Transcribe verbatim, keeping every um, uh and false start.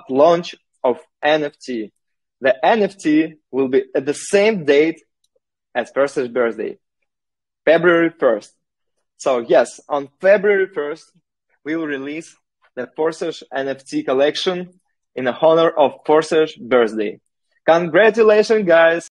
launch of N F T. The N F T will be at the same date as Forsage birthday, February first. So yes, on February first, we will release the Forsage N F T collection in honor of Forsage birthday. Congratulations, guys!